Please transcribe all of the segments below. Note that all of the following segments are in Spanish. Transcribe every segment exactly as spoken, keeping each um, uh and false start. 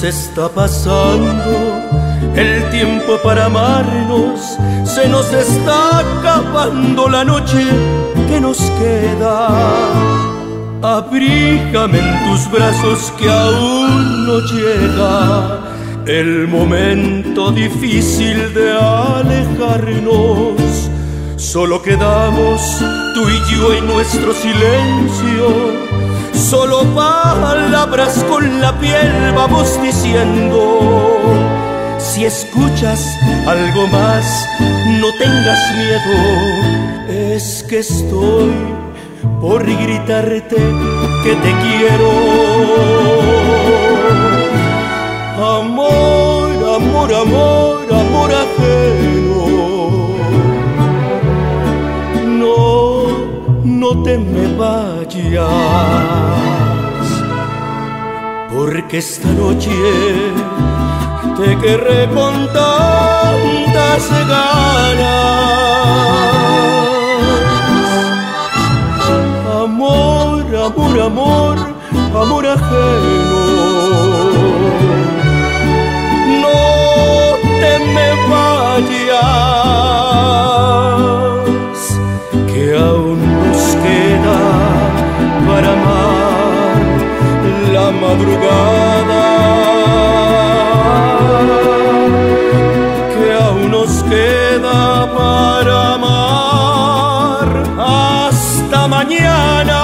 está pasando el tiempo para amarnos, se nos está acabando la noche que nos queda. Abrígame en tus brazos que aún no llega el momento difícil de alejarnos. Solo quedamos tú y yo en nuestro silencio, solo palabras con la piel vamos diciendo. Si escuchas algo más, no tengas miedo, es que estoy por gritarte que te quiero. Amor, amor, amor, amor ajeno, no, no te me vayas, porque esta noche te querré con tantas ganas. Amor, amor, amor, amor ajeno, no te me vayas, que aún nos queda para amar la madrugada. Nos queda para amar hasta mañana.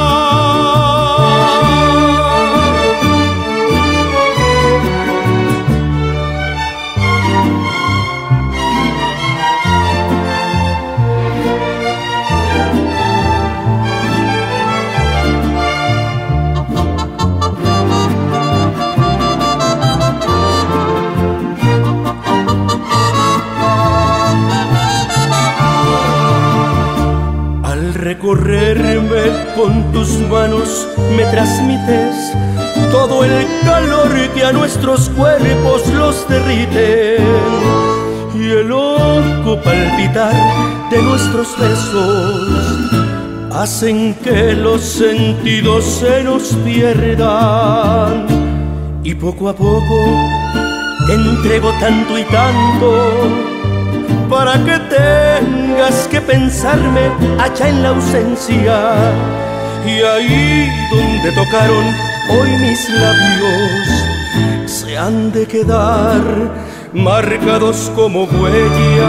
Recorrerme con tus manos me transmites todo el calor que a nuestros cuerpos los derrite, y el loco palpitar de nuestros besos hacen que los sentidos se nos pierdan. Y poco a poco te entrego tanto y tanto para que tengas que pensarme allá en la ausencia. Y ahí donde tocaron hoy mis labios se han de quedar marcados como huellas.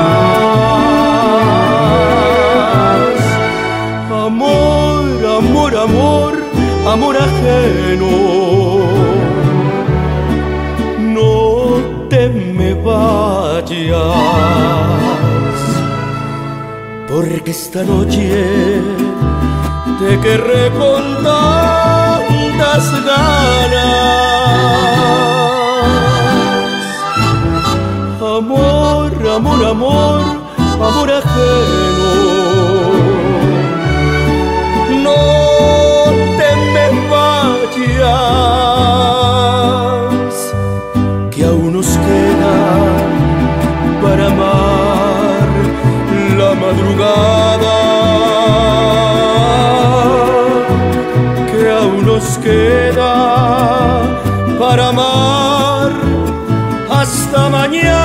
Amor, amor, amor, amor ajeno, no te me vayas, porque esta noche te querré con tantas ganas. Amor, amor, amor, amor ajeno, no te me vayas, que aún nos queda para amar la madrugada, que aún nos queda para amar hasta mañana.